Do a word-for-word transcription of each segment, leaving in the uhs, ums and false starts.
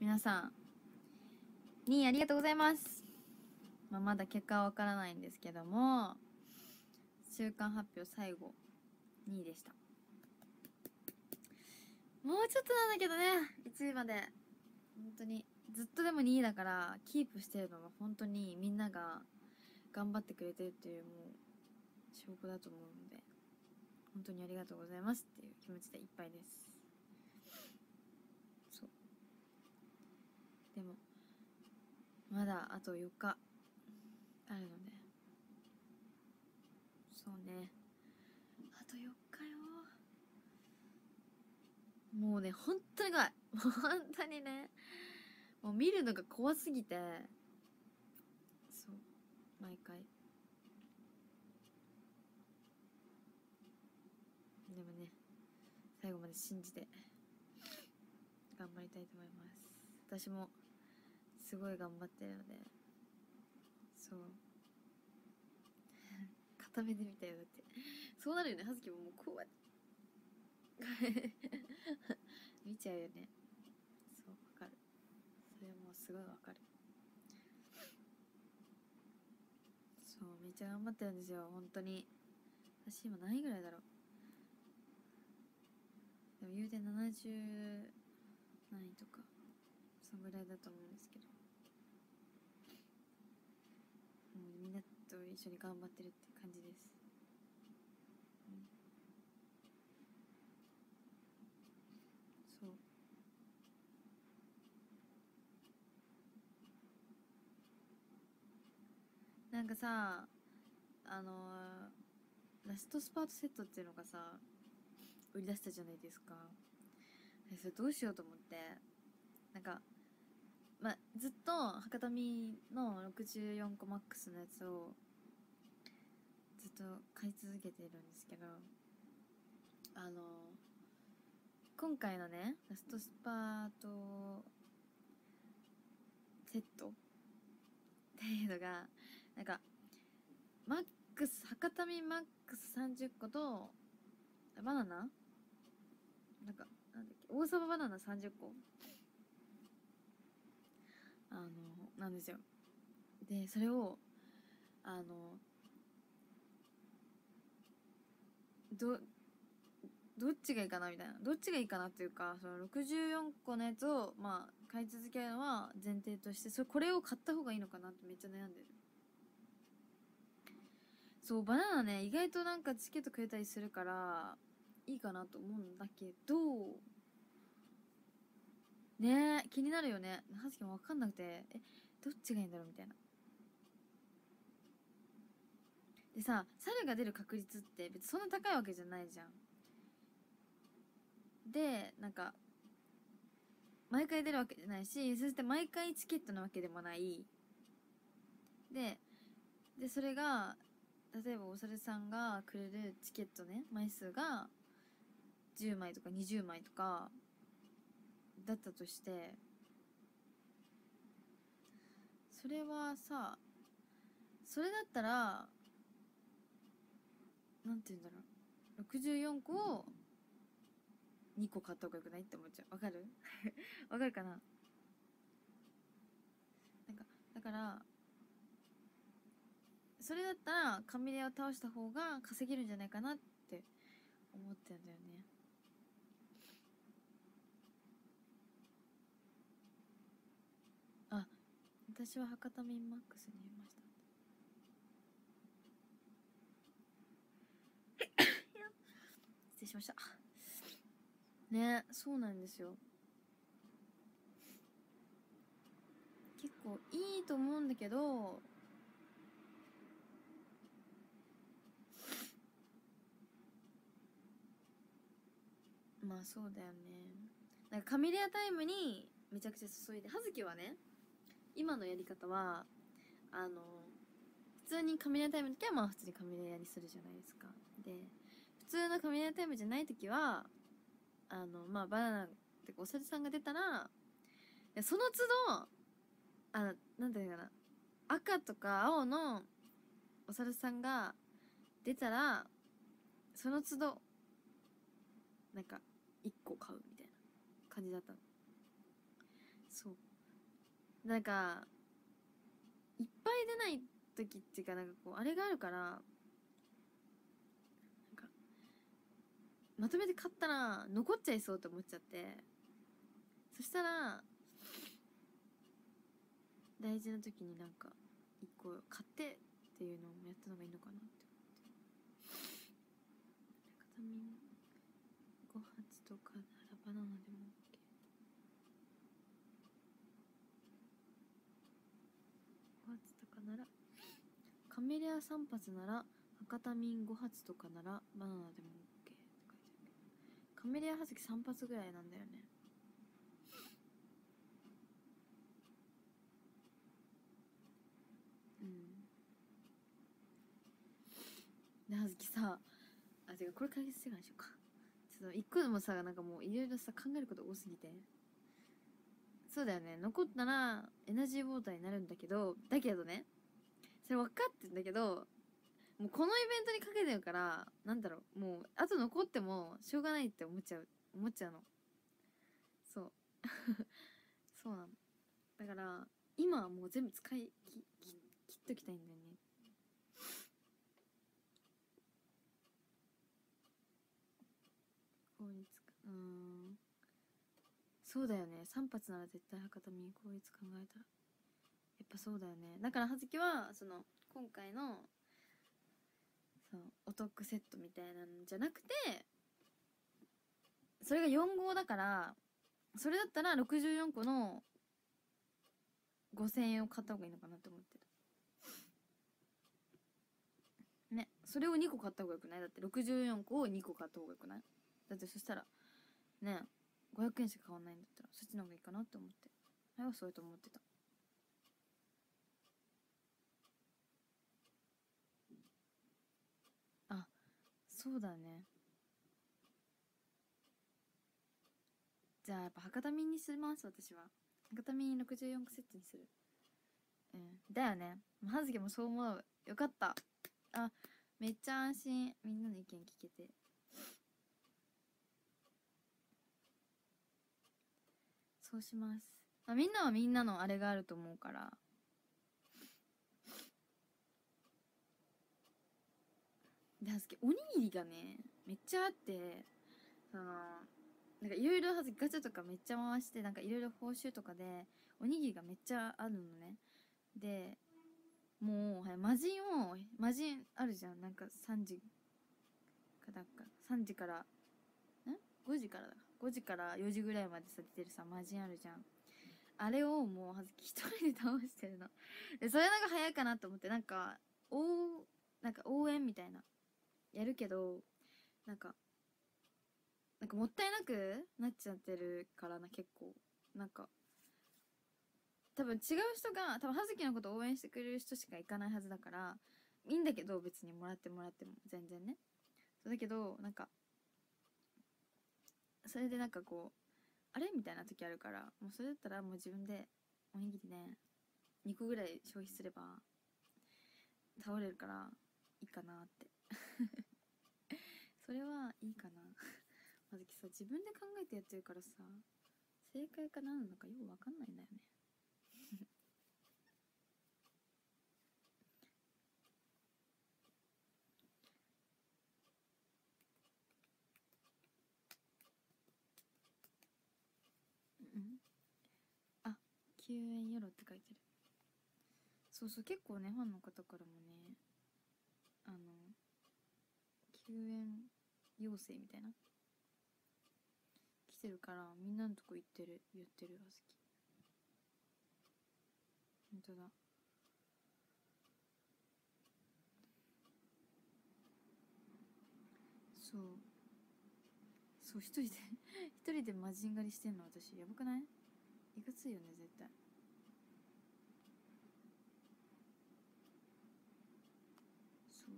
皆さんにいありがとうございます。まあ、まだ結果はわからないんですけども、週間発表最後にいでした。もうちょっとなんだけどね、いちいまで。本当にずっとでもにいだから、キープしてるのは本当にみんなが頑張ってくれてるっていう、もう証拠だと思うので、本当にありがとうございますっていう気持ちでいっぱいです。そうでもまだあとよっかあるので、そうね、あとよっかよ。もうね、本当に怖い。もう本当にね、もう見るのが怖すぎて、そう、毎回。でもね、最後まで信じて頑張りたいと思います。私もすごい頑張ってるので、そう。片目で見たよ、だって。そうなるよね、葉月ももうこうやって見ちゃうよね。そう、わかる。それはもうすごいわかる。そう、めっちゃ頑張ってるんですよ、本当に。私今何位ぐらいだろう。でも言うてななじゅう何位とか、そんぐらいだと思うんですけど。もうみんなと一緒に頑張ってるって感じです。うん、そう。なんかさ、あのー、ラストスパートセットっていうのがさ、売り出したじゃないですか。それどうしようと思って、なんか、まあ、ずっと博多美のろくじゅうよんこマックスのやつをずっと買い続けているんですけど、あの今回のねラストスパートセットっていうのがなんかマックス博多美マックスさんじゅっことバナナなんかなんだっけ大サババナナさんじゅっこあのなんですよ。でそれをあのどどっちがいいかなみたいな、どっちがいいかなっていうか、そのろくじゅうよんこのやつをまあ買い続けるのは前提として、それこれを買った方がいいのかなってめっちゃ悩んでる。そうバナナね、意外となんかチケットくれたりするからいいかなと思うんだけどね、気になるよね。はずきも分かんなくて、えどっちがいいんだろうみたいな。でさ、猿が出る確率って別にそんな高いわけじゃないじゃん。でなんか毎回出るわけじゃないし、そして毎回チケットなわけでもない。ででそれが例えばお猿さんがくれるチケットね、枚数がじゅうまいとかにじゅうまいとかだったとして、それはさ、それだったらなんて言うんだろう、ろくじゅうよんこをにこ買った方がよくないって思っちゃう。わかるわかるかな。なんかだからそれだったらカミレを倒した方が稼げるんじゃないかなって思ってんだよね。あ、私は博多ミンマックスにいました。失礼しました。ね、そうなんですよ。結構いいと思うんだけど、まあそうだよね。なんかカミレアタイムにめちゃくちゃ注いで、葉月はね、今のやり方はあの普通にカミレアタイムの時はまあ普通にカミレアにするじゃないですか。で普通のカミレアタイムじゃない時はあのまあバナナってかお猿さんが出たら、その都度あなんていうかな、赤とか青のお猿さんが出たらその都度なんかいっこ買うみたいな感じだったの。 そうなんかいっぱい出ない時っていうかなんかこうあれがあるからなんかまとめて買ったら残っちゃいそうって思っちゃって、そしたら大事な時になんか一個買ってっていうのをやったのがいいのかなって思って。片身ご発とかならバナナでも OK。 ご発とかならカメレアさん発なら博多ミンご発とかならバナナでも OK って書いてあるけど、カメレア葉月さん発ぐらいなんだよね。うんで葉月さあてかこれ解決してからにしようか。ちょっと一個でもさなんかもういろいろさ考えること多すぎて。そうだよね、残ったらエナジーウォーターになるんだけどだけどねそれ分かってんだけどもうこのイベントにかけてるからなんだろうもうあと残ってもしょうがないって思っちゃう思っちゃうの。そうそうなの。だから今はもう全部使いきき切っときたいんだよね。効率かうーんそうだよね、さん発なら絶対博多に効率考えたらやっぱそうだよね。だから葉月はその今回のそのお得セットみたいなんじゃなくてそれがよん号だからそれだったらろくじゅうよんこのごせんえんを買った方がいいのかなって思ってたね。それをにこ買った方がよくない？だってろくじゅうよんこをにこ買った方がよくない？だってそしたらねごひゃくえんしか買わないんだったらそっちの方がいいかなって思って、あれはそうやと思ってた。あそうだね。じゃあやっぱ博多ミンにします私は。博多ミンろくじゅうよんこセットにする。うんだよね、葉月もそう思う。よかった。あめっちゃ安心、みんなの意見聞けて。そうします。あみんなはみんなのあれがあると思うからで葉月おにぎりがねめっちゃあってそのなんかいろいろガチャとかめっちゃ回してなんかいろいろ報酬とかでおにぎりがめっちゃあるのね。でもう、はい、魔人を魔人あるじゃんなんかさんじかだかさんじからんごじからだごじからよじぐらいまでさ出てるさ魔人あるじゃん。あれをもうはずき一人で倒してるのでそれなんか早いかなと思ってなんか応なんか応援みたいなやるけどなんかなんかもったいなくなっちゃってるからな結構なんか多分違う人が多分葉月のことを応援してくれる人しか行かないはずだからいいんだけど別にもらってもらっても全然ね。そうだけどなんかそれでなんかこうあれみたいな時あるからもうそれだったらもう自分でおにぎりねにこぐらい消費すれば倒れるからいいかなってそれはいいかなまずきさ自分で考えてやってるからさ正解か何なのかよくわかんないんだよねうんあ救援よろって書いてる。そうそう結構ねファンの方からもねあの救援要請みたいな来てるからみんなのとこ行ってる言ってるあずき。ほんとだ。そうそう一人で一人で魔人狩りしてんの私やばくない？いかついよね絶対。そう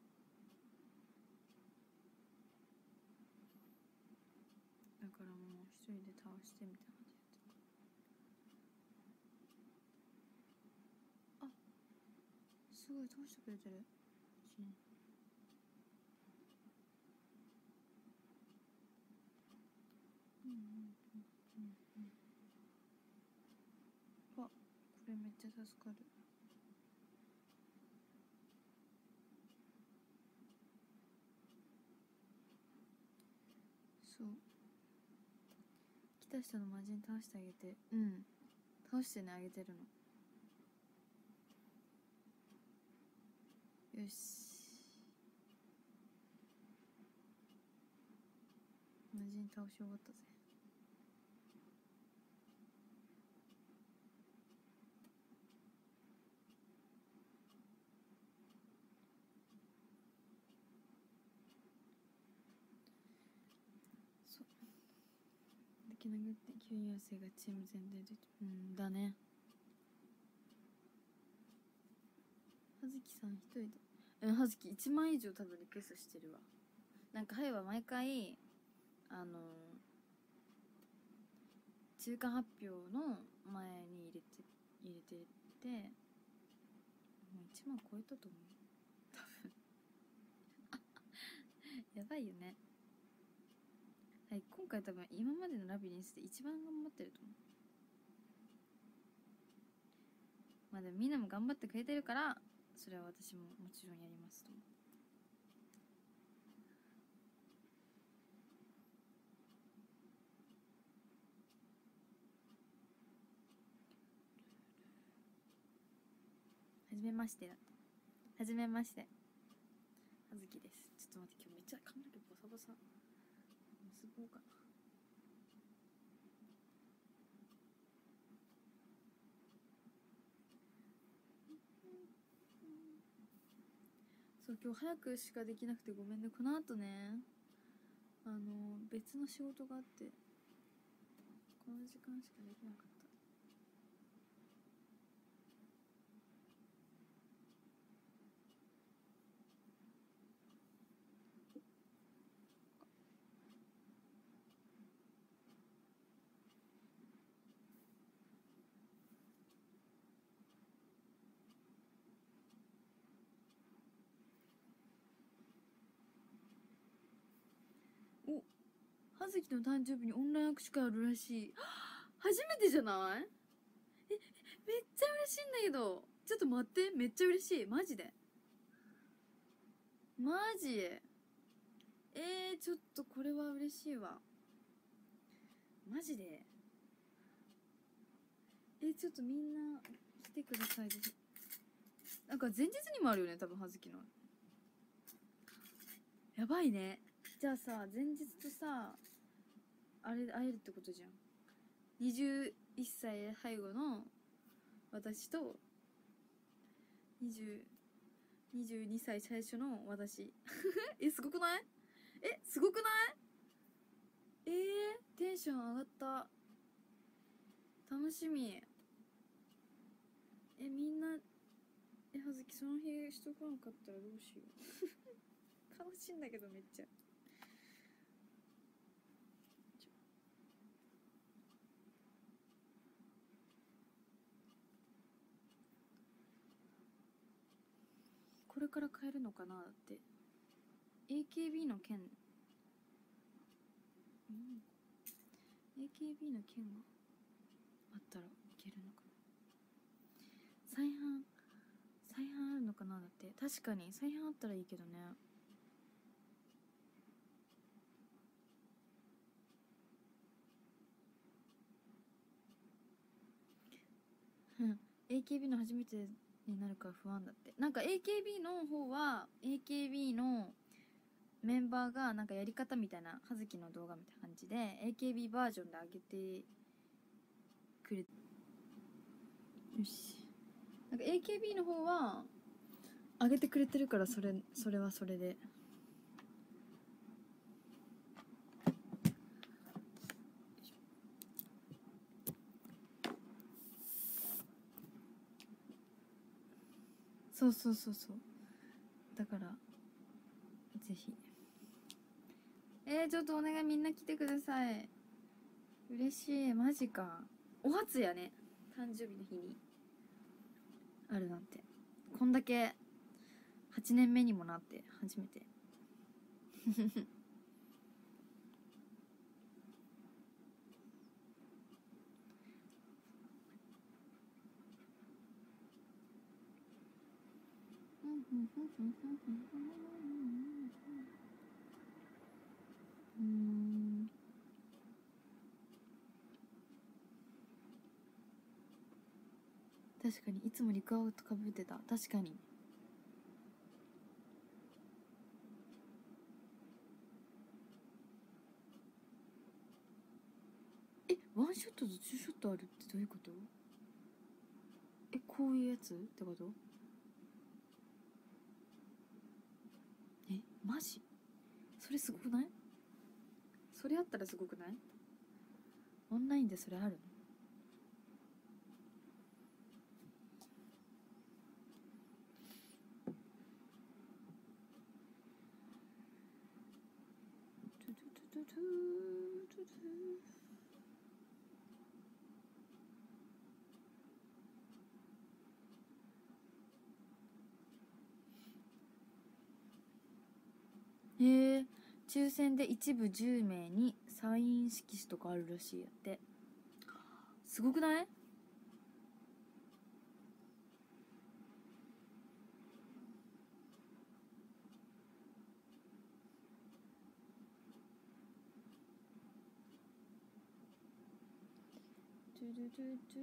だからもう一人で倒してみたいな感じでやってる。あすごい倒してくれてる。うんうんうんうんちゃ助かる。そう、来た人の魔人倒してあげて。うん、倒してね、あげてるの。よし、魔人倒し終わったぜ。そうできなくって吸引性がチーム全体で、うんだね。葉月さん一人で、うん、葉月いちまん以上多分リクエストしてるわ。なんかハイは毎回あのー、中間発表の前に入れて入れてて、もういちまん超えたと思う多分やばいよね。はい、今回多分今までのラビリンスで一番頑張ってると思う。まあでもみんなも頑張ってくれてるから、それは私ももちろんやりますと思う。はじめましてだって。はじめまして。あずきです。ちょっと待って、今日めっちゃ髪の毛ボサボサ。結ぼうかな。そう、今日早くしかできなくてごめんね。この後ね、あの別の仕事があって、この時間しかできなかった。お、葉月の誕生日にオンライン握手会あるらしい。初めてじゃない？え、めっちゃ嬉しいんだけど。ちょっと待って、めっちゃ嬉しい。マジで。マジ。えー、ちょっとこれは嬉しいわ。マジで。えー、ちょっとみんな来てください。なんか前日にもあるよね、多分葉月の。やばいね。じゃあさ、前日とさ、あれ会えるってことじゃん。にじゅういっさい背後の私とにじゅう、にじゅうにさい最初の私え、すごくない？え、すごくない？えー、テンション上がった。楽しみ。え、みんな、え、はずきその日しとかなかったらどうしよう悲しいんだけどめっちゃ。これから変えるのかな。だって エーケービー の件、うん、エーケービー の件があったらいけるのかな。再販再販あるのかな。だって確かに再販あったらいいけどね。うん エーケービー の初めてになるから不安だって。なんか エーケービー の方は エーケービー のメンバーがなんかやり方みたいな、葉月の動画みたいな感じで エーケービー バージョンで上げてくれ。よし、なんか エーケービー の方は上げてくれてるから、それそれはそれで。そうそうそうそう、だからぜひ。えー、ちょっとお願い、みんな来てください。嬉しい。マジか。お初やね、誕生日の日にあるなんて。こんだけはちねんめにもなって初めてうん確かにいつもリクアウトかぶってた。確かにえワンショットとツーショットあるってどういうこと？えこういうやつってこと？えマジそれすごくない？それあったらすごくない？オンラインでそれあるの？トゥトゥトゥトゥトゥトゥへえ抽選で一部じゅうめいにサイン色紙とかあるらしいやって。すごくない？トゥトゥトゥトゥ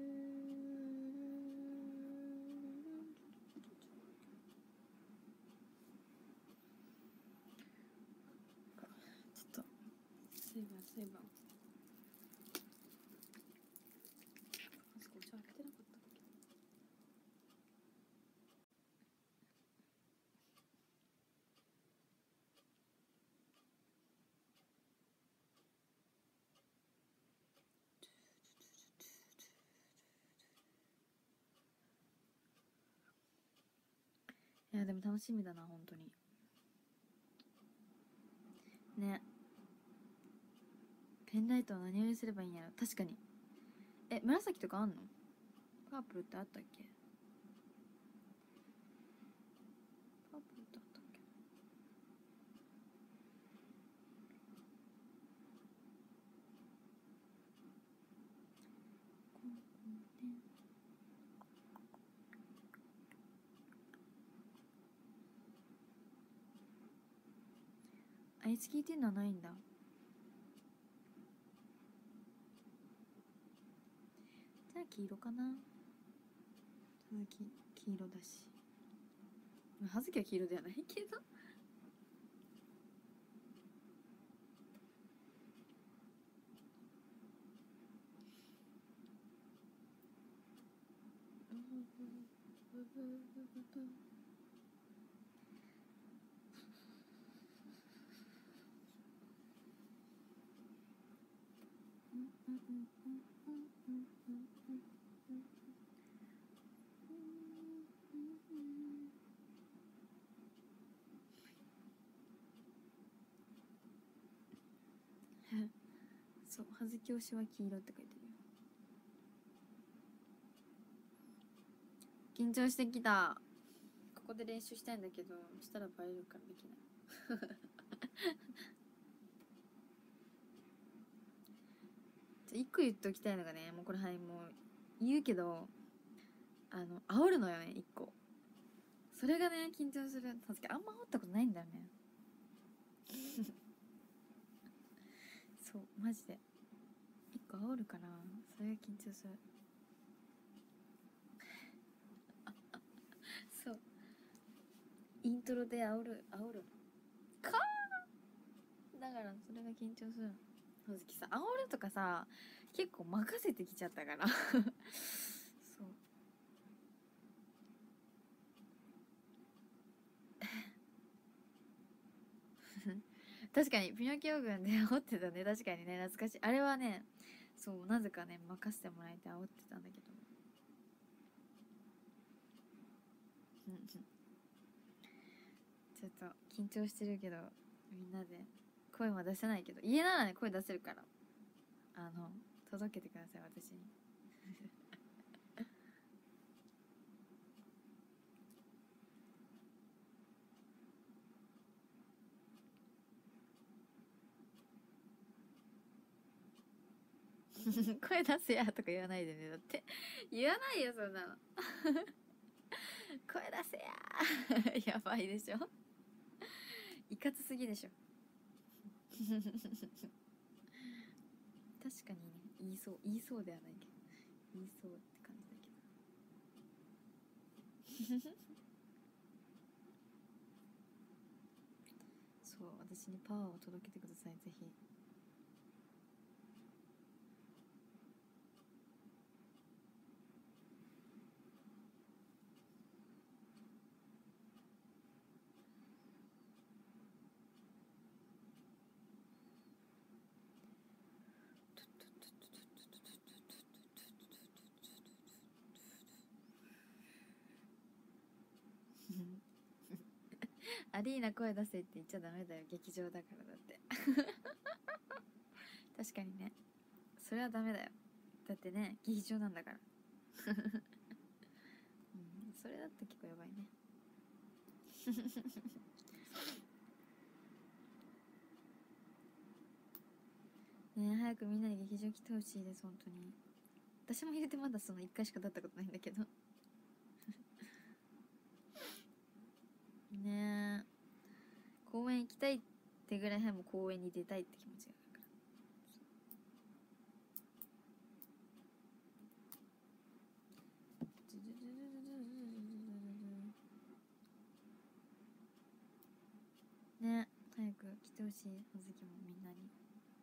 ちょっとそういえばそういえばあそこお茶開けてなかったっけ？いやでも楽しみだな本当にね。ペンライトは何色にすればいいんやろ。確かにえ紫とかあんの？パープルってあったっけ？パープルってあったっけ？あいつ聞いてんのはないんだ。じゃあ黄色かな。続き黄色だし葉月は黄色ではないけどそう葉月推しは黄色って書いてるよ。緊張してきた。ここで練習したいんだけどしたらバレるからできないじゃ一個言っておきたいのがねもうこれはいもう言うけどあの煽るのよね一個。それがね緊張する。葉月あんま煽ったことないんだよねそうマジで一個煽るからそれが緊張するそうイントロで煽る煽るかーだからそれが緊張する。正直さ煽るとかさ結構任せてきちゃったからそう確かにピノキオ軍で煽ってたね。確かにね懐かしい。あれはねそうなぜかね任せてもらえて煽ってたんだけどちょっと緊張してるけどみんなで声は出せないけど家ならね声出せるからあの届けてください私に声出せやとか言わないでね。だって言わないよそんなの声出せややばいでしょいかつすぎでしょ確かにね、言いそう言いそうではないけど言いそうって感じだけどそう、私にパワーを届けてください、ぜひ。アリーナ声出せって言っちゃダメだよ、劇場だから。だって確かにね、それはダメだよ。だってね、劇場なんだからうん、それだって結構やばいねねえ、早くみんなに劇場来てほしいです、本当に。私も言うてまだそのいっかいしか経ったことないんだけどねえ、公園行きたいってぐらい早く公園に出たいって気持ちがあるからね、早く来てほしい、はずきもみんなに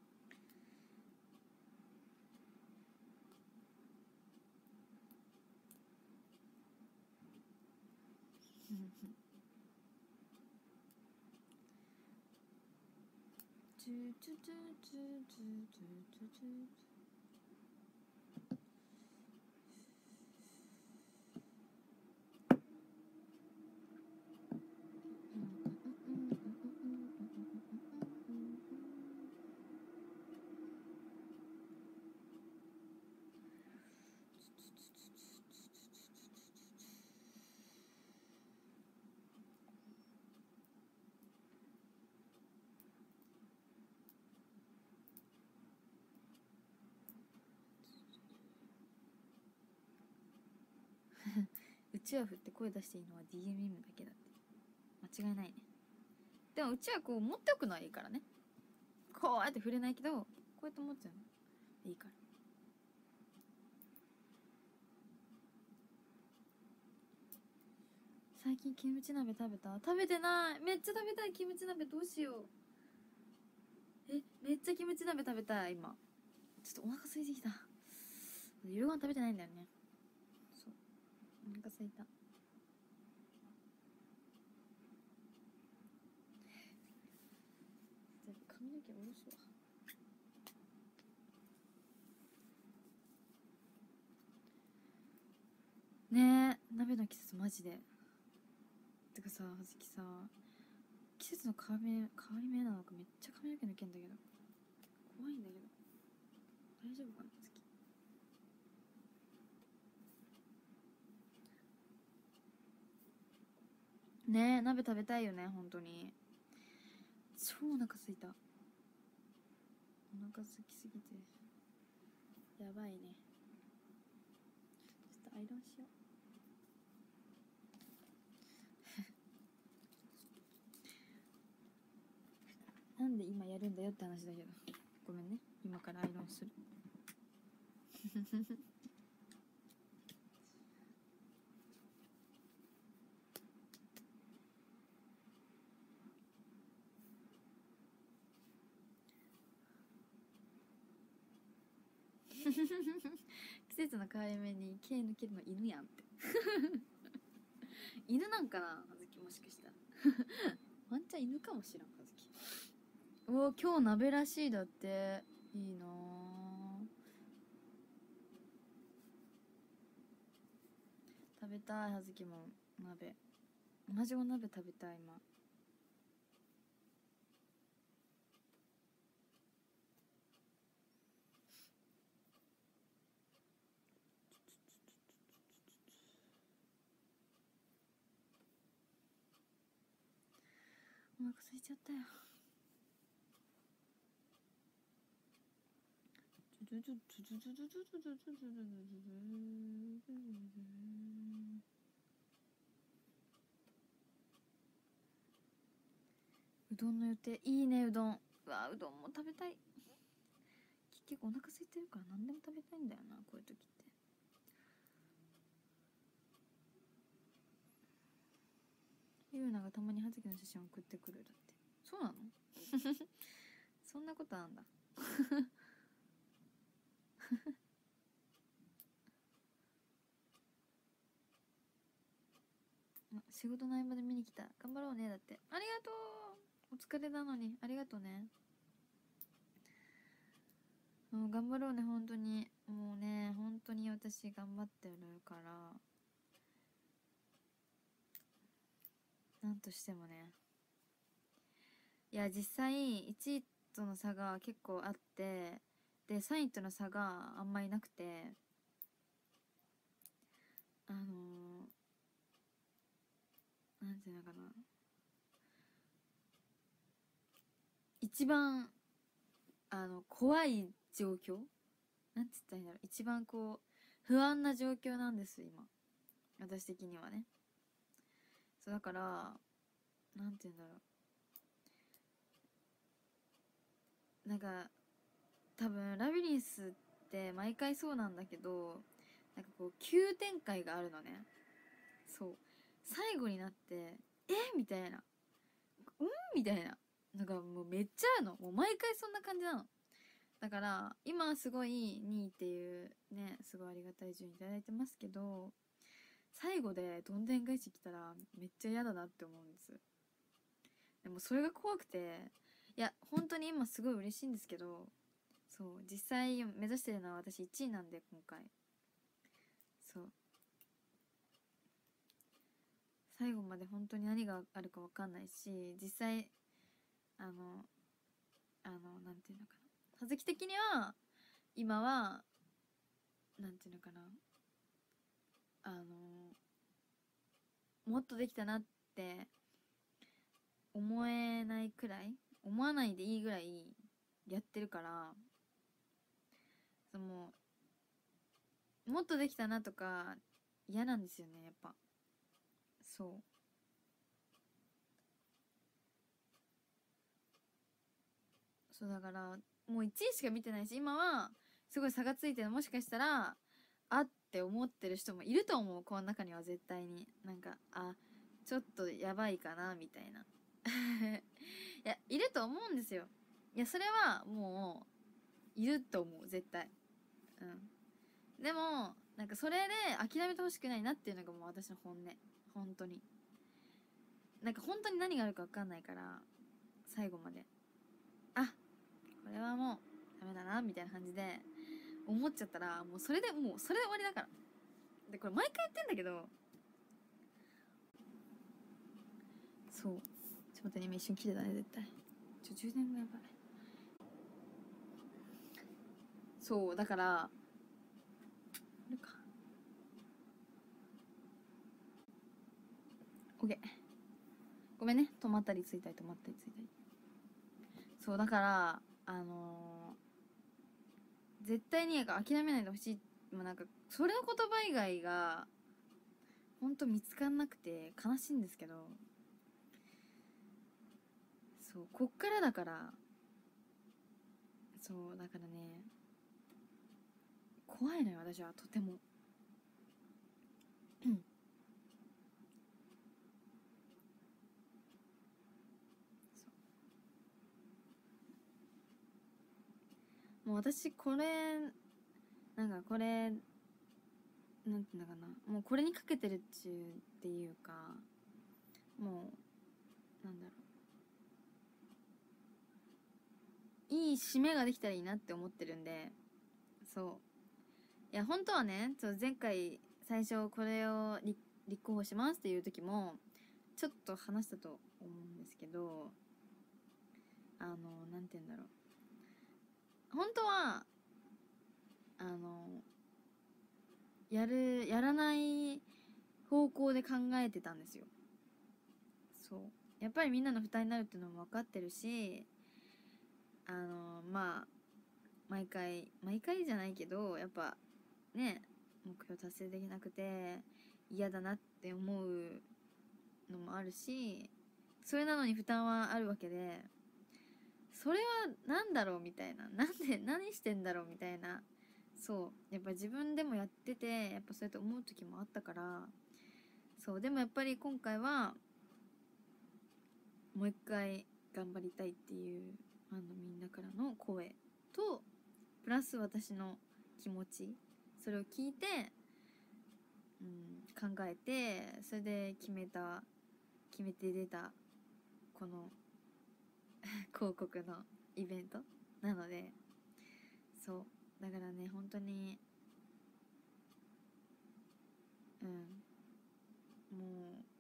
チュチュチュチュチュチュチュチュうちわ振って声出していいのは ディーエムエム だけだって。間違いないね。でもうちはこう持っておくのはいいからね。こうやって触れないけど、こうやって持っちゃうのいいから。最近キムチ鍋食べた？食べてない。めっちゃ食べたいキムチ鍋。どうしよう。え、めっちゃキムチ鍋食べたい今。ちょっとお腹空いてきた。夕ご飯食べてないんだよね。そう、お腹空いた。じゃあ髪の毛下ろすわ。ねえ、鍋の季節マジで。てかさ、はずきさ、季節の変わり目変わり目なのかめっちゃ髪の毛抜けんだけど怖いんだけど大丈夫かな、はずき。ねえ、鍋食べたいよね、本当に。超お腹すいた。お腹すきすぎてやばいね。ちょっとアイロンしようなんで今やるんだよって話だけど、ごめんね、今からアイロンする季節の変わり目に毛抜けるの犬やんって犬なんかな、はずき。もしかしたらワンチャン犬かもしらん、はずき。おお、今日鍋らしいだって。いいなぁ。食べたい、はずきも鍋。同じお鍋食べたい今。お腹空いちゃったよ。 どんの予定。いいね、うどん。うわ、うどんも食べたい。結局お腹空いてるから何でも食べたいんだよな、こういう時って。ゆうながたまに葉月の写真送ってくるだって。そうなのそんなことあんだ仕事の合間で見に来た。頑張ろうね。だってありがとう。お疲れなのにありがとうね。もう頑張ろうね、本当に。もうね、本当に私頑張ってるから、なんとしてもね。いや、実際いちいとの差が結構あって、でさんいとの差があんまりなくて、あのー、なんていうのかな、一番あの怖い状況、なんつったらいいんだろう、一番こう不安な状況なんです今、私的にはね。そうだから、なんていうんだろう、なんか多分ラビリンスって毎回そうなんだけど、なんかこう急展開があるのね。そう、最後になってえみたいな、うんみたいなのがもうめっちゃあるの。もう毎回そんな感じなの。だから今すごいにいっていうね、すごいありがたい順位いただいてますけど、最後でどんでん返し来たらめっちゃ嫌だなって思うんです。でもそれが怖くて、いや本当に今すごい嬉しいんですけど、そう、実際目指してるのは私いちいなんで今回。そう、最後まで本当に何があるか分かんないし、実際あのあのなんていうのかな、葉月的には今はなんていうのかな、あのもっとできたなって思えないくらい、思わないでいいぐらいやってるから、そのもっとできたなとか嫌なんですよね、やっぱ。そうそうだからもういちいしか見てないし、今はすごい差がついてる、もしかしたらあって思ってる人もいると思う、この中には絶対に。なんかあ、ちょっとやばいかなみたいないや、いると思うんですよ。いや、それはもういると思う、絶対。うん。でもなんかそれで諦めてほしくないなっていうのがもう私の本音。本当になんか本当に何があるか分かんないから、最後まであ、これはもうダメだなみたいな感じで思っちゃったら、もうそれでもうそれで終わりだから。でこれ毎回言ってんだけど、そう、ちょっと待ってね、今一瞬切れたね、絶対。ちょ充電がやばい。そうだから、あれか、オッケー、ごめんね、止まったりついたり止まったりついたり。そうだから、あのー、絶対に諦めないでほしい。もうなんかそれの言葉以外がほんと見つかんなくて悲しいんですけど、そう、こっからだから。そうだからね、怖いのよ私はとても。うん、もう私これ、なんかこれなんていうのかな、もうこれにかけてるっちゅうっていうか、もうなんだろう、いい締めができたらいいなって思ってるんで。そう、いや本当はね、そう前回最初これを立立候補しますっていう時もちょっと話したと思うんですけど、あのなんて言うんだろう、本当はあのやるやらない方向で考えてたんですよ。そうやっぱりみんなの負担になるっていうのも分かってるし、あのまあ毎回毎回じゃないけど、やっぱね、目標達成できなくて嫌だなって思うのもあるし、 それなのに負担はあるわけで、それは何だろうみたいな、なんで何してんだろうみたいな、そうやっぱ自分でもやっててやっぱそうやって思う時もあったから、そうでもやっぱり今回はもう一回頑張りたいっていうあのみんなからの声とプラス私の気持ち、それを聞いて、うん、考えて、それで決めた決めて出たこの広告のイベントなので、そうだからね本当にうんもう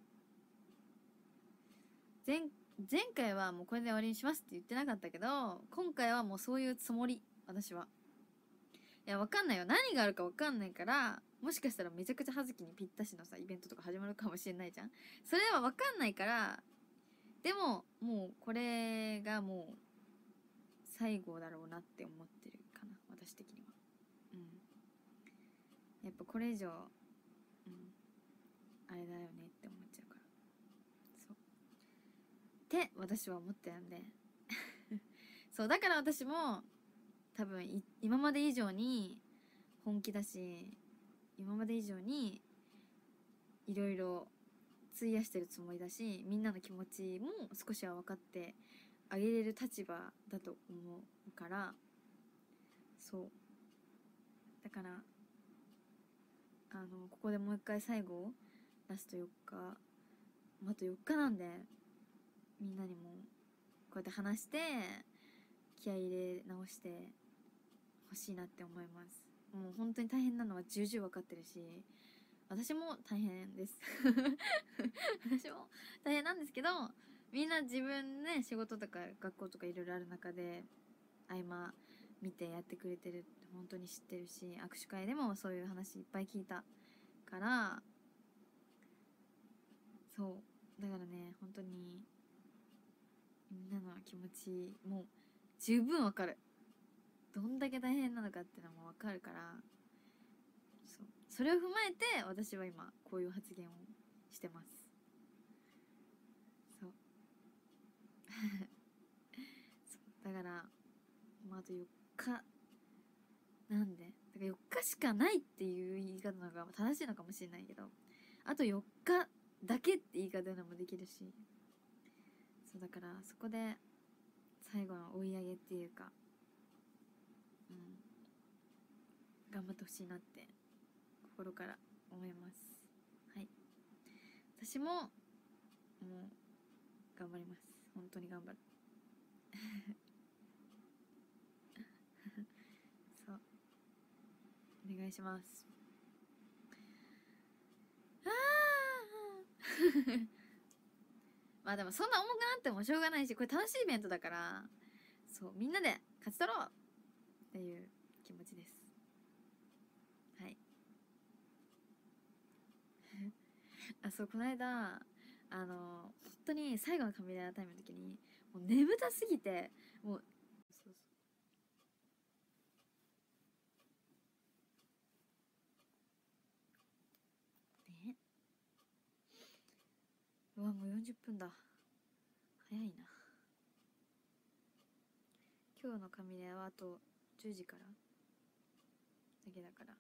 前前回はもうこれで終わりにしますって言ってなかったけど、今回はもうそういうつもり。私はいやわかんないよ、何があるかわかんないから、もしかしたらめちゃくちゃ葉月にぴったしのさイベントとか始まるかもしれないじゃん。それはわかんないから、でももうこれがもう最後だろうなって思ってるかな、私的には。うんやっぱこれ以上うんあれだよねって思っちゃうから、そうって私は思ってるんでそうだから私も多分今まで以上に本気だし、今まで以上にいろいろ費やしてるつもりだし、みんなの気持ちも少しは分かってあげれる立場だと思うから、そうだからあのここでもう一回最後ラストよっか、あとよっかなんで、みんなにもこうやって話して気合い入れ直してほしいなって思います。もう本当に大変なのは重々分かってるし、私も大変です私も大変なんですけど、みんな自分ね仕事とか学校とかいろいろある中で合間見てやってくれてるって本当に知ってるし、握手会でもそういう話いっぱい聞いたから、そうだからね本当にみんなの気持ちも十分わかる、どんだけ大変なのかっていうのもわかるから、そうそれを踏まえて私は今こういう発言をしてます。そうそうだから、まあ、あとよっかなんでだからよっかしかないっていう言い方のが正しいのかもしれないけど、あとよっかだけって言い方のもできるし、そうだからそこで最後の追い上げっていうか、うん頑張ってほしいなって心から思います。はい、私ももう頑張ります、本当に頑張るそうお願いします。あーまあでもそんな重くなってもしょうがないし、これ楽しいイベントだから、そうみんなで勝ち取ろうっていう気持ちです。はいあ、そうこの間あの本当に最後のカメラタイムの時にもう眠たすぎて、もうそうそうね、うわもうよんじゅっぷんだ、早いな。今日のカミレアはあとじゅうじからだけだから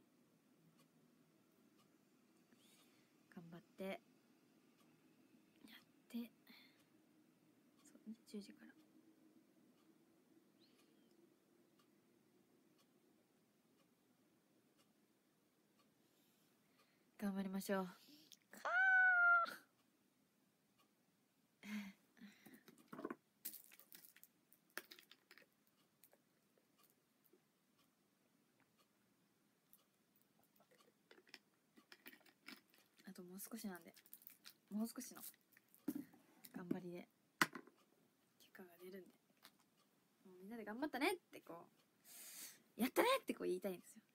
頑張ってやって、そうねじゅうじから頑張りましょう。あともう少しなんで、もう少しの頑張りで結果が出るんで、もうみんなで頑張ったねってこうやったねってこう言いたいんですよ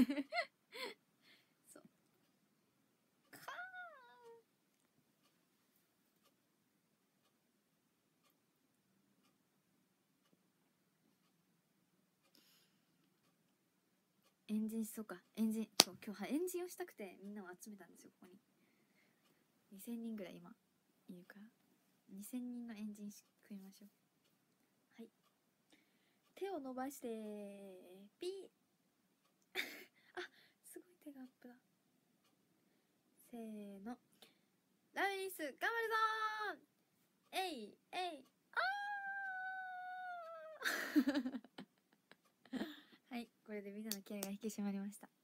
そうかーエンジンしそうか、エンジン、そう今日はエンジンをしたくてみんなを集めたんですよ、ここににせんにんぐらい今いるから。 にせんにんのエンジン組みましょう。はい、手を伸ばしてピーあ、すごい手がアップだ。せーの、ラビリンス頑張るぞー、えいえいあーはい、これでみんなの気合が引き締まりました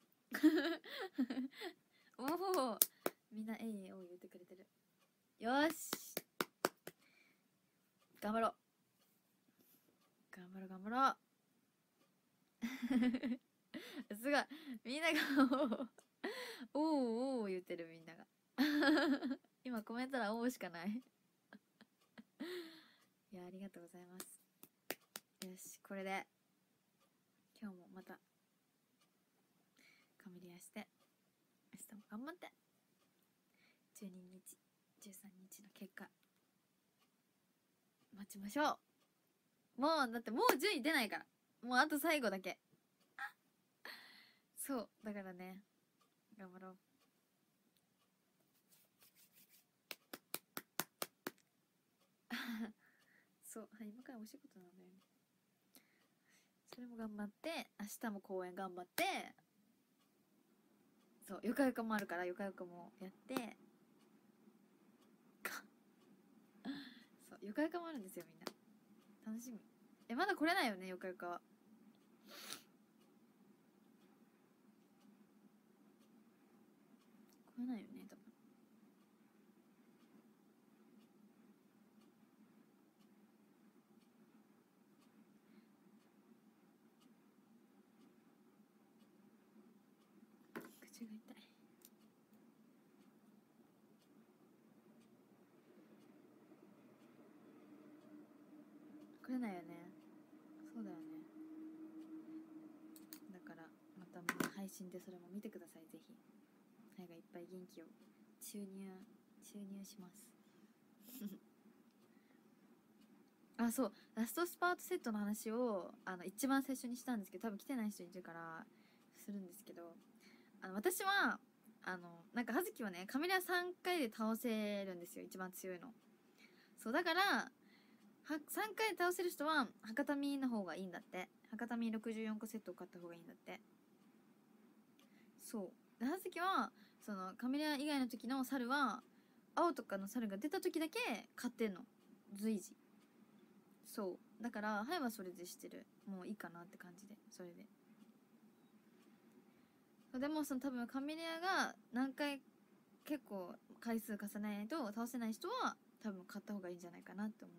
おお、みんなえいえいおう言ってくれてる。よし、頑張ろう頑張ろう頑張ろうすごい、みんながおおおお言ってる、みんなが今コメント欄おおしかないいや、ありがとうございます。よし、これで今日もまたカメリアして明日も頑張ってじゅうににちじゅうさんにちの結果待ちましょう。もうだってもう順位出ないから、もうあと最後だけそうだからね、頑張ろうそう、はい、今からお仕事なんだよね。それも頑張って、明日も公演頑張って、そう、よかよかもあるから、よかよかもやってかそう、よかよかもあるんですよ、みんな楽しみ。え、まだ来れないよね、よかよかは。来れないよね、多分。口が痛い。来れないよね。そうだよね。だからまたみんな配信でそれも見てください、ぜひ。最後いっぱい元気を注入注入しますあ、そう、ラストスパートセットの話をあの一番最初にしたんですけど、多分来てない人いるからするんですけど、あの私はあのなんか葉月はね、カメラさんかいで倒せるんですよ、一番強いの。そうだからはさんかいで倒せる人は博多ミの方がいいんだって。博多ミろくじゅうよんこセットを買った方がいいんだって。そうで、葉月はそのカメラ以外の時の猿は青とかの猿が出た時だけ買ってんの、随時。そうだからハイはそれでしてる、もういいかなって感じで。それででもその多分カメレアが何回結構回数重ねないと倒せない人は多分買った方がいいんじゃないかなって思う。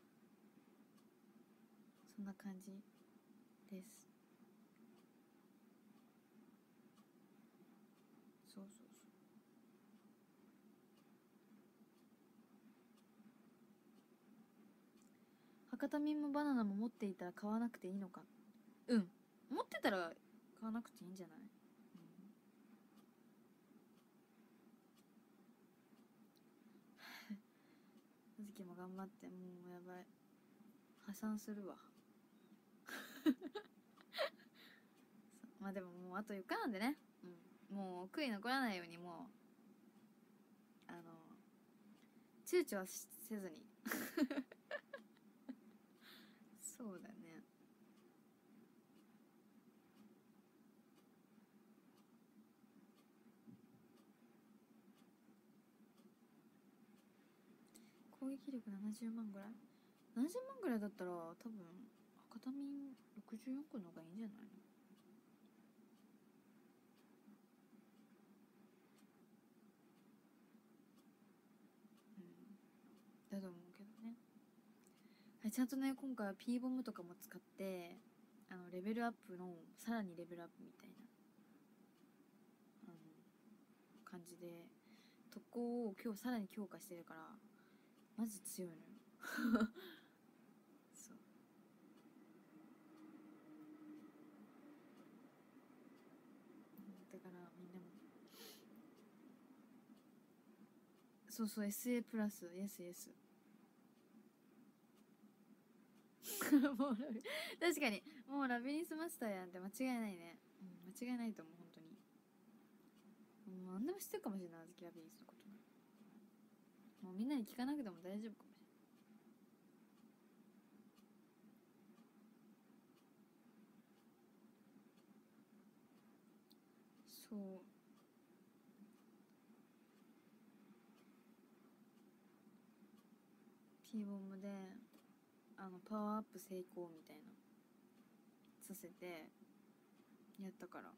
そんな感じです。そうそうそう。博多ミンもバナナも持っていたら買わなくていいのか。うん、持ってたら買わなくていいんじゃない。葉月も頑張って、もうやばい、破産するわまあでももうあとよっかなんでね、うん、もう悔い残らないように、もうあの躊躇はせずにそうだね。攻撃力ななじゅうまんぐらい、ななじゅうまんぐらいだったら多分博多民ろくじゅうよんこの方がいいんじゃないの。うんだと思うけどね。はい、ちゃんとね今回は P ボムとかも使ってあのレベルアップのさらにレベルアップみたいなあの感じで特攻を今日さらに強化してるからマジ強いのよそうだからみんなもそうそう エスエー プラス、イエスイエスもう確かにもうラビリンスマスターやんって間違いないね、うん、間違いないと思う本当に。もう何でも知ってるかもしれない、あずきラビリンスのこと。もうみんなに聞かなくても大丈夫かもしれない。 そう、T ボムであのパワーアップ成功みたいなさせてやったから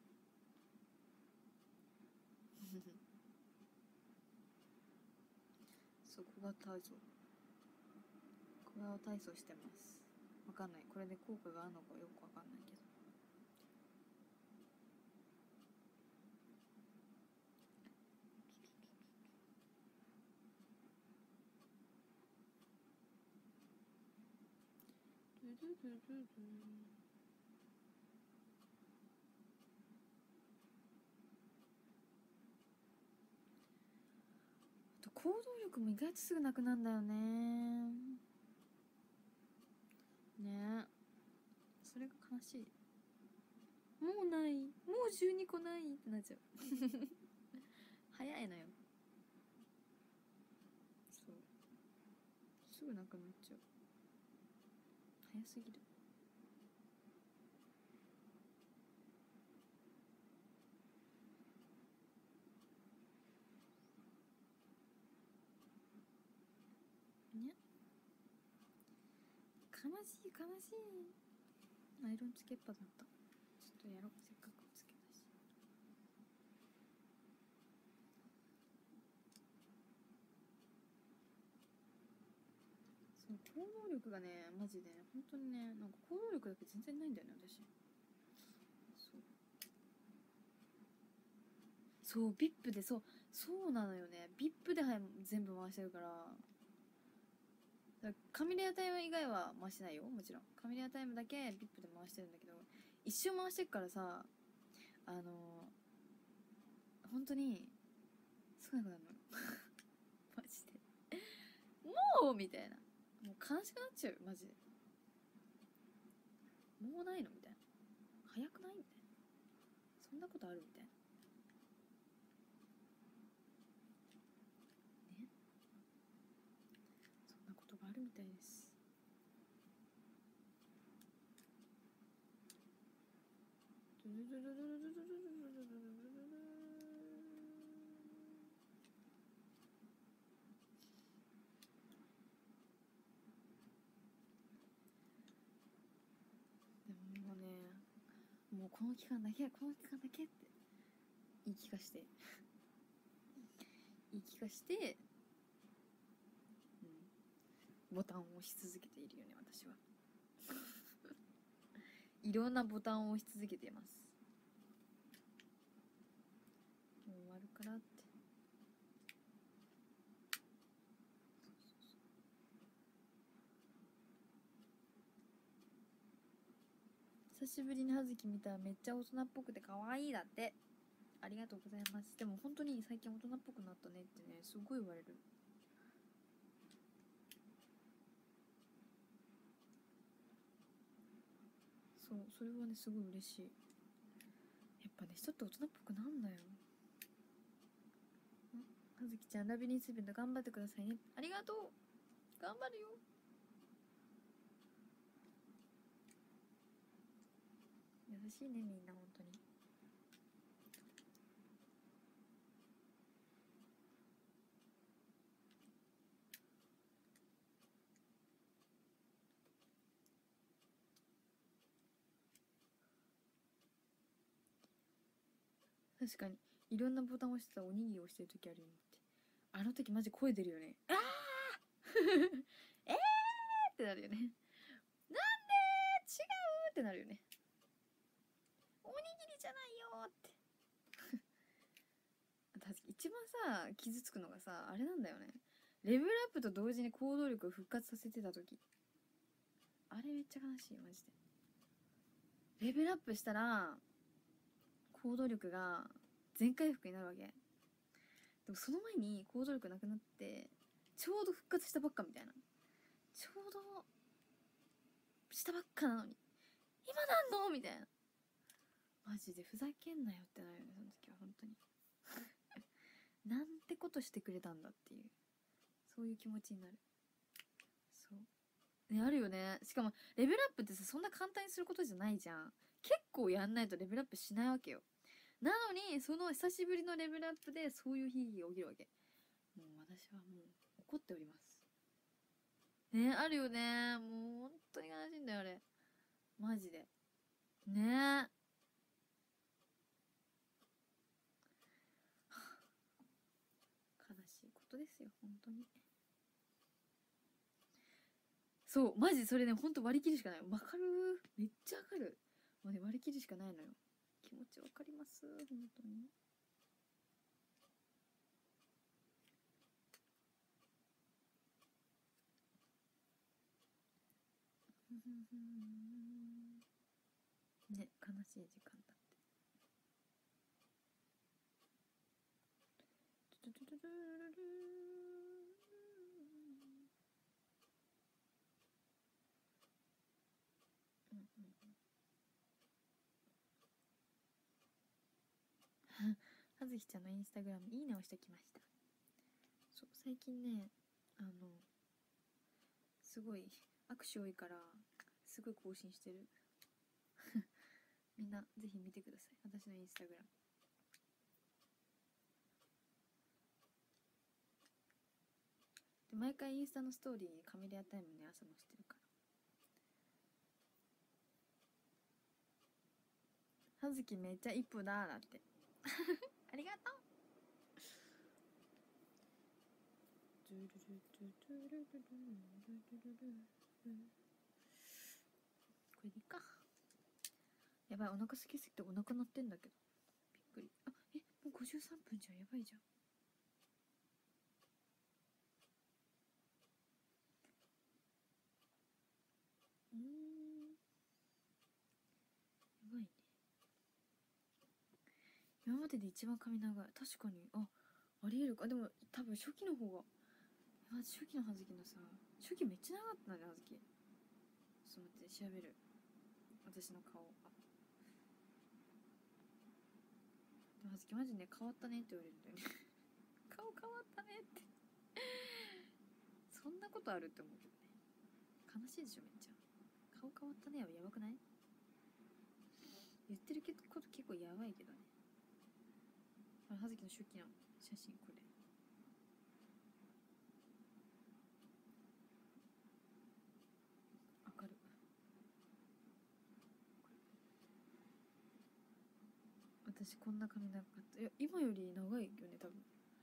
そう、小型体操小型体操してます。わかんない、これで効果があるのかよくわかんないけど。ドゥドゥドゥドゥドゥ。あと行動力も意外とすぐなくなんだよね。ねえ、それが悲しい。もうない、もうじゅうにこないってなっちゃう早いのよ。そう、すぐなくなっちゃう。早すぎる。ね、悲しい悲しい。アイロンつけっぱだった。ちょっとやろう、せっかくつけたし。そう、行動力がね、マジで本当にね、なんか行動力だけ全然ないんだよね、私。そうそう、ビップで、そうそうなのよね、ビップで、はい、全部回してるから。だからカミレアタイム以外は回してないよ、もちろん。カミレアタイムだけビップで回してるんだけど、一周回してっからさ、あの本当に少なくなるのマジでもうみたいな、もう悲しくなっちゃうマジで。もうないのみたいな、早くないみたいな、そんなことあるみたいなね、そんなことがあるみたいです。ドゥドゥドゥドゥドゥドゥドゥドゥドゥドゥドゥでももうね、もうこの期間だけ、この期間だけって言い聞かして言い聞かして、うん、ボタンを押し続けているよね、私は。いろんなボタンを押し続けています。もう終わるからって。久しぶりに葉月見たらめっちゃ大人っぽくて可愛いだって。ありがとうございます。でも本当に最近大人っぽくなったねってね、すごい言われる。そう、それはね、すごい嬉しい。やっぱね、人って大人っぽくなんだよ。葉月ちゃん、ラビリンスイベント頑張ってくださいね。ありがとう、頑張るよ。優しいね、みんな、本当に。確かにいろんなボタン押してたらおにぎり押してる時あるよねって。あの時マジ声出るよね。ああえーってなるよね。なんで違うってなるよね。おにぎりじゃないよって一番さ傷つくのがさ、あれなんだよね、レベルアップと同時に行動力を復活させてた時、あれめっちゃ悲しいマジで。レベルアップしたら行動力が全回復になるわけ。でもその前に行動力なくなってちょうど復活したばっかみたいな、ちょうどしたばっかなのに今なんのみたいな、マジでふざけんなよってなるよね、その時は本当になんてことしてくれたんだっていう、そういう気持ちになる。そうね、あるよね。しかもレベルアップってさ、そんな簡単にすることじゃないじゃん。結構やんないとレベルアップしないわけよ。 なのにその久しぶりのレベルアップでそういう悲劇が起きるわけ。もう私はもう怒っておりますね。あるよね。もう本当に悲しいんだよあれマジでね。悲しいことですよ本当に。そうマジそれねほんと割り切るしかない。わかるめっちゃわかる。もうね割り切るしかないのよ。気持ちわかります本当に。ね悲しい時間だって。はずきちゃんのインスタグラムいいねをしてきました。そう最近ねあのすごい握手多いからすごい更新してるみんなぜひ見てください私のインスタグラム。で毎回インスタのストーリーにカメレアタイムね朝載せてるから。はずきめっちゃ一歩だーだってありがとう。これでいいか。やばいお腹すきすぎてお腹鳴ってんだけどびっくり。あえもうごじゅうさんぷんじゃんやばいじゃん。うーんやばいね。今までで一番髪長い。確かにあありえるか。でも多分初期の方が初期のはずきのさ初期めっちゃ長かったんだねはずき。ちょっと待って調べる私の顔。あでもはずきマジね変わったねって言われるんだよね顔変わったねってそんなことあるって思うけどね。悲しいでしょめっちゃ。顔変わったねはやばくない？言ってること結構やばいけどね。あはずきの初期の写真これ。明る私こんな髪長かった。いや今より長いよね多分。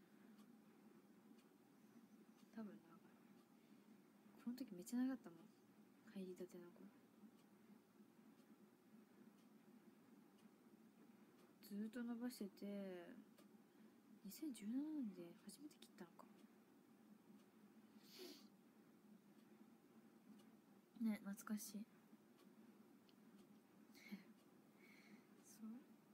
多分長い。この時めっちゃ長かったもん入りたての子。ずーっと伸ばしててにせんじゅうななねんで初めて切ったのかね。懐かしいそう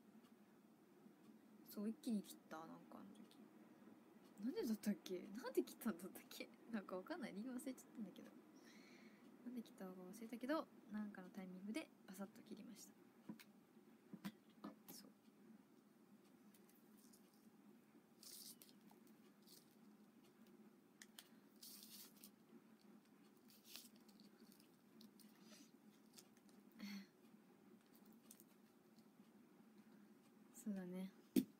そう一気に切ったなんかあの時。なんでだったっけ。なんで切ったんだったっけなんかわかんない理由忘れちゃったんだけどなんで切ったのか忘れたけどなんかのタイミングでバサッと切りました。そうそうだね。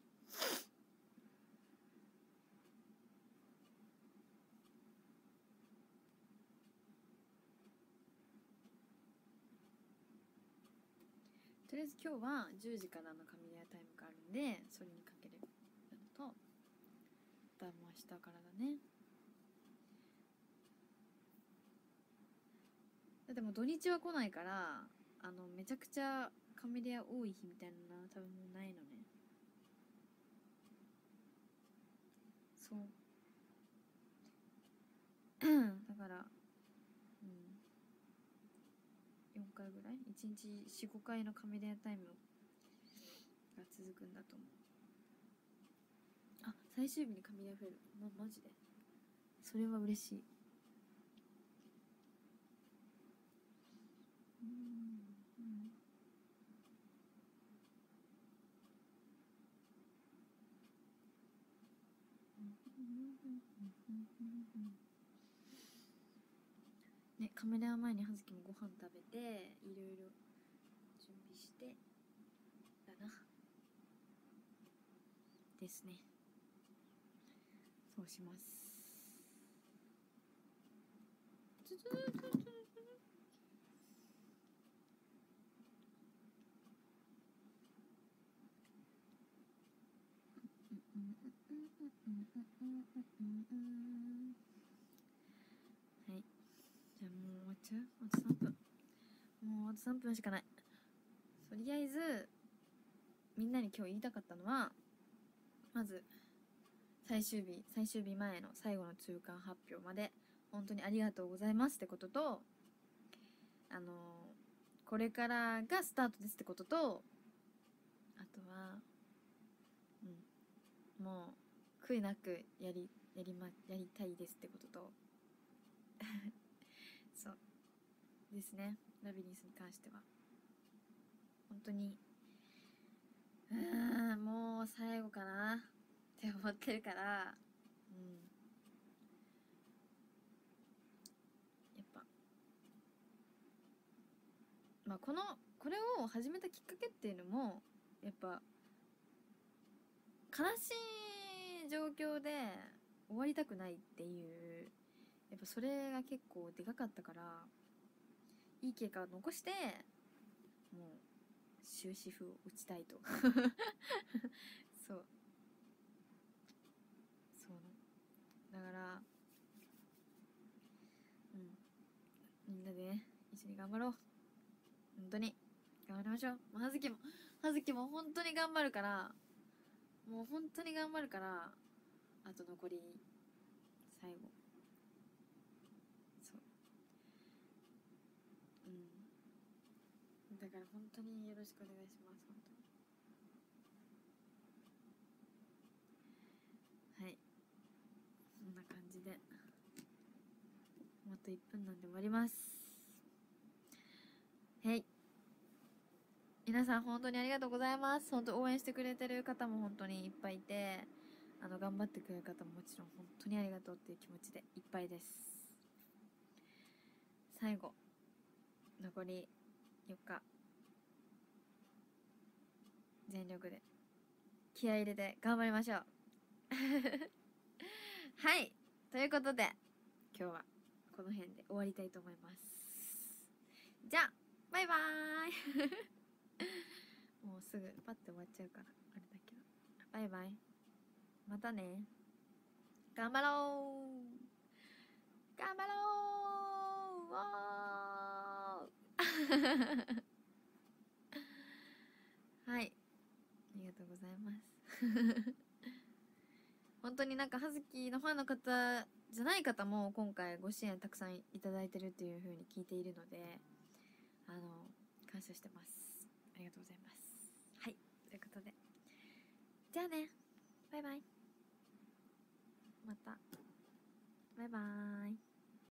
とりあえず今日はじゅうじからのカミレアタイムがあるんでそれにかけるのとだも明日からだね。だってもう土日は来ないからあのめちゃくちゃカミレア多い日みたいなのは多分もうないのね。そうだからうんよんかいぐらいいちにち よん,ご 回のカメレアタイムが続くんだと思う。あ最終日にカメレア増える。まマジでそれは嬉しい。うんうんねカメレア前に葉月もご飯食べていろいろ準備してだな。 ですね。そうします。はい、じゃあもう終わっちゃう。あとさんぷん、もうあとさんぷんしかない。とりあえずみんなに今日言いたかったのは、まず最終日最終日前の最後の中間発表まで本当にありがとうございますってことと、あのー、これからがスタートですってことと、あとは、うん、もう悔いなくやりやりまやりたいですってこととそうですね。ラビリンスに関しては本当にうーん、もう最後かなって思ってるから、うん、やっぱまあこのこれを始めたきっかけっていうのもやっぱ悲しい状況で終わりたくないっていう、やっぱそれが結構でかかったから、いい結果を残してもう終止符を打ちたいとそうそうだからうん、みんなでね一緒に頑張ろう。本当に頑張りましょう。もう葉月も葉月も本当に頑張るから、もう本当に頑張るから、あと残り最後、そう、うん、だから本当によろしくお願いします。本当にはい、そんな感じでもっといっぷんなんで終わります。はい、皆さん本当にありがとうございます。本当応援してくれてる方も本当にいっぱいいて、あの頑張ってくれる方ももちろん本当にありがとうっていう気持ちでいっぱいです。最後残りよっか、全力で気合い入れて頑張りましょうはい、ということで今日はこの辺で終わりたいと思います。じゃあバイバーイもうすぐパッて終わっちゃうからあれだけど、バイバイ、またね、頑張ろう頑張ろうわーはい、ありがとうございます本当になんか葉月のファンの方じゃない方も今回ご支援たくさんいただいてるっていう風に聞いているので、あの感謝してます。ありがとうございます。はい、ということでじゃあね、バイバイ、またバイバーイ。